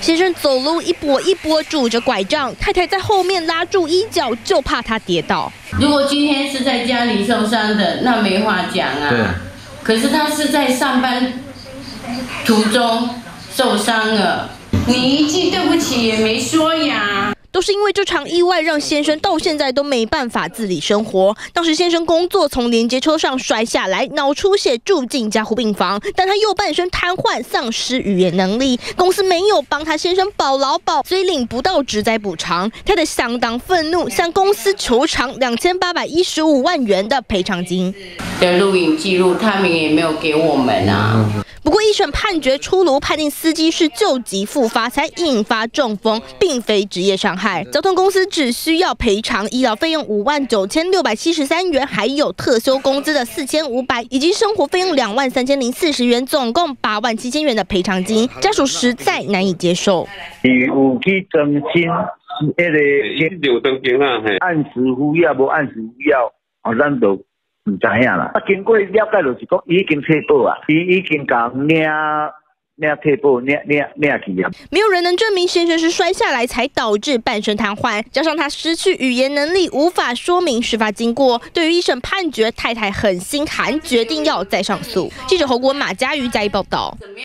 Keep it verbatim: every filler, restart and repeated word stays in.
先生走路一跛一跛拄着拐杖，太太在后面拉住衣角，就怕他跌倒。 如果今天是在家里受伤的，那没话讲啊。对。可是他是在上班途中受伤了，你一句对不起也没说呀。 都是因为这场意外，让先生到现在都没办法自理生活。当时先生工作从连接车上摔下来，脑出血住进加护病房，但他右半身瘫痪，丧失语言能力。公司没有帮他先生保劳保，所以领不到职灾补偿。他的相当愤怒，向公司求偿两千八百一十五万元的赔偿金。 的录影记录，他们也没有给我们啊。 不过，一审判决出炉，判定司机是救急复发才引发中风，并非职业伤害。交通公司只需要赔偿医疗费用五万九千六百七十三元，还有特休工资的四千五百，以及生活费用两万三千零四十元，总共八万七千元的赔偿金。家属实在难以接受。 有去更新那个有登记啦， 按时服药无按时服药，哦，咱都。 唔知影啦，啊，经过了解就是讲，已经退保啊，伊已经甲领领退保，领领领去啊。 没有人能证明先生是摔下来才导致半身瘫痪，加上他失去语言能力，无法说明事发经过。对于一审判决，太太很心寒，决定要再上诉。记者侯国马嘉瑜加以报道。